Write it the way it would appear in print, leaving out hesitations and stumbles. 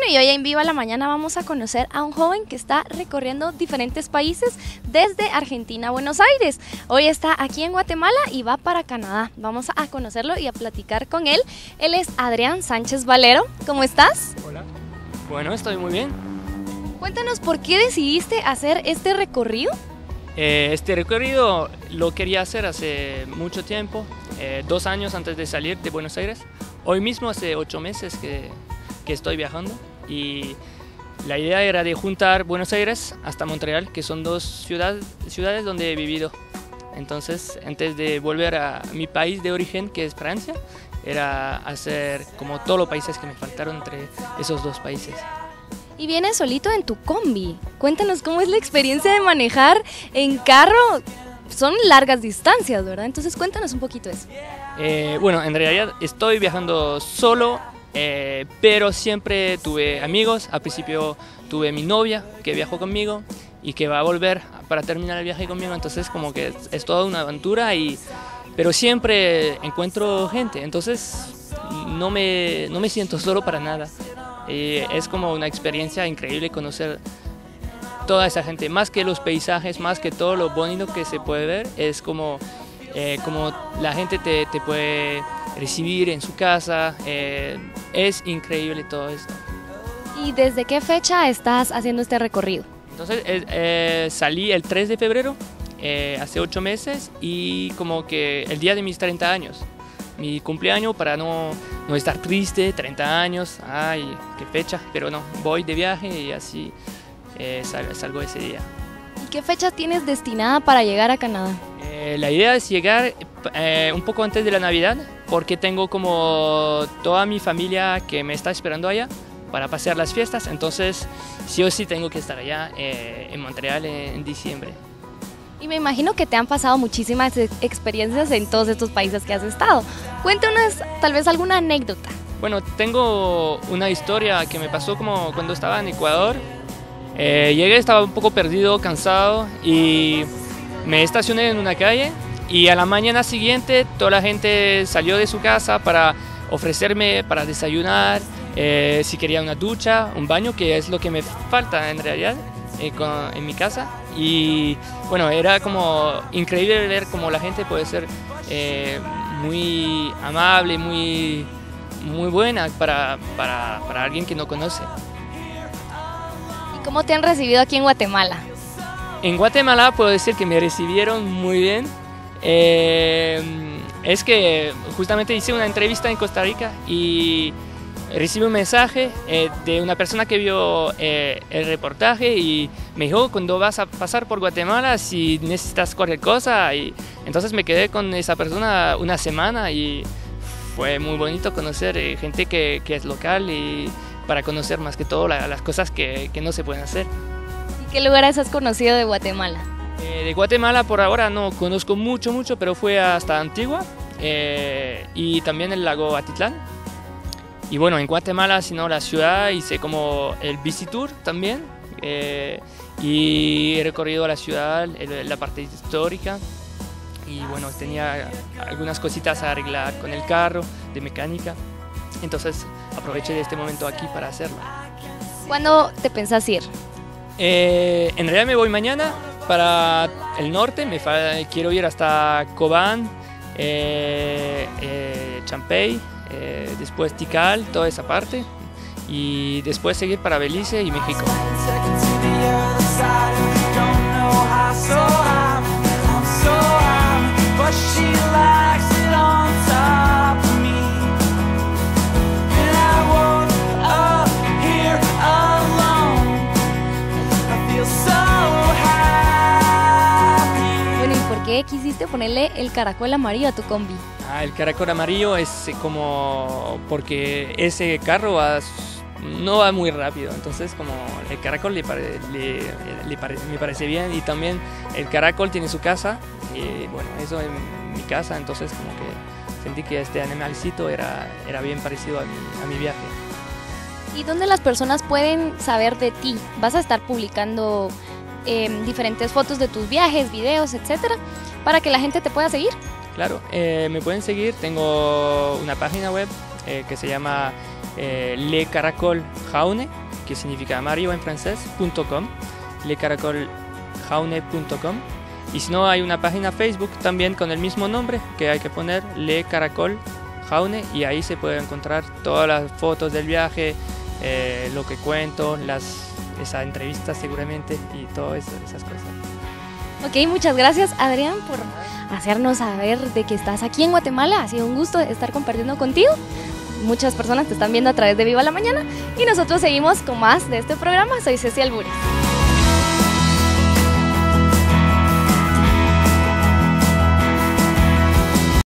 Bueno, y hoy en Viva la Mañana vamos a conocer a un joven que está recorriendo diferentes países desde Argentina a Buenos Aires. Hoy está aquí en Guatemala y va para Canadá. Vamos a conocerlo y a platicar con él. Él es Adrián Sánchez Valero. ¿Cómo estás? Hola. Bueno, estoy muy bien. Cuéntanos, ¿por qué decidiste hacer este recorrido? Este recorrido lo quería hacer hace mucho tiempo, 2 años antes de salir de Buenos Aires. Hoy mismo hace 8 meses que estoy viajando y la idea era de juntar Buenos Aires hasta Montreal, que son 2 ciudades donde he vivido. Entonces, antes de volver a mi país de origen, que es Francia, era hacer como todos los países que me faltaron entre esos 2 países. Y vienes solito en tu combi. Cuéntanos cómo es la experiencia de manejar en carro. Son largas distancias, ¿verdad? Entonces cuéntanos un poquito eso. Bueno, en realidad estoy viajando solo, pero siempre tuve amigos. Al principio tuve mi novia que viajó conmigo y que va a volver para terminar el viaje conmigo. Entonces como que es toda una aventura, pero siempre encuentro gente. Entonces no me siento solo para nada. Es como una experiencia increíble conocer toda esa gente, más que los paisajes, más que todo lo bonito que se puede ver, es como la gente te puede recibir en su casa, es increíble todo esto. ¿Y desde qué fecha estás haciendo este recorrido? Entonces salí el 3 de febrero, hace 8 meses, y como que el día de mis 30 años. Mi cumpleaños, para no estar triste, 30 años, ay, qué fecha, pero no, voy de viaje y así salgo ese día. ¿Y qué fecha tienes destinada para llegar a Canadá? La idea es llegar un poco antes de la Navidad, porque tengo como toda mi familia que me está esperando allá para pasear las fiestas, entonces sí o sí tengo que estar allá en Montreal en diciembre. Y me imagino que te han pasado muchísimas experiencias en todos estos países que has estado. Cuéntanos tal vez alguna anécdota. Bueno, tengo una historia que me pasó como cuando estaba en Ecuador. Llegué, estaba un poco perdido, cansado, y me estacioné en una calle, y a la mañana siguiente toda la gente salió de su casa para ofrecerme para desayunar, si quería una ducha, un baño, que es lo que me falta en realidad en mi casa. Y bueno, era como increíble ver cómo la gente puede ser muy amable, muy buena para alguien que no conoce. ¿Y cómo te han recibido aquí en Guatemala? En Guatemala puedo decir que me recibieron muy bien. Es que justamente hice una entrevista en Costa Rica y recibí un mensaje de una persona que vio el reportaje y me dijo: cuando vas a pasar por Guatemala, si necesitas cualquier cosa. Y entonces me quedé con esa persona una semana y fue muy bonito conocer gente que es local, y para conocer más que todo las cosas que no se pueden hacer. ¿Y qué lugares has conocido de Guatemala? De Guatemala por ahora no conozco mucho, pero fui hasta Antigua y también el lago Atitlán. Y bueno, en Guatemala, sino la ciudad, hice como el Bicitour también, y he recorrido la ciudad, la parte histórica, y bueno, tenía algunas cositas a arreglar con el carro, de mecánica, entonces aproveché de este momento aquí para hacerlo. ¿Cuándo te pensás ir? En realidad me voy mañana para el norte, quiero ir hasta Cobán, Champey, después Tikal, toda esa parte, y después seguir para Belice y México. Bueno, ¿y por qué quisiste ponerle el caracol amarillo a tu combi? El caracol amarillo es como porque ese carro no va muy rápido, entonces como el caracol me parece bien, y también el caracol tiene su casa, y bueno, eso en mi casa, entonces como que sentí que este animalcito era bien parecido a mi viaje. ¿Y dónde las personas pueden saber de ti? ¿Vas a estar publicando diferentes fotos de tus viajes, videos, etcétera, para que la gente te pueda seguir? Claro, me pueden seguir, tengo una página web que se llama Le Caracol Jaune, que significa amarillo en francés, .com, lecaracoljaune.com. Y si no, hay una página Facebook también con el mismo nombre, que hay que poner Le Caracol Jaune, y ahí se puede encontrar todas las fotos del viaje, lo que cuento, esa entrevista seguramente y todas esas cosas. Ok, muchas gracias Adrián por hacernos saber de que estás aquí en Guatemala. Ha sido un gusto estar compartiendo contigo. Muchas personas te están viendo a través de Viva la Mañana y nosotros seguimos con más de este programa. Soy Ceci Albures.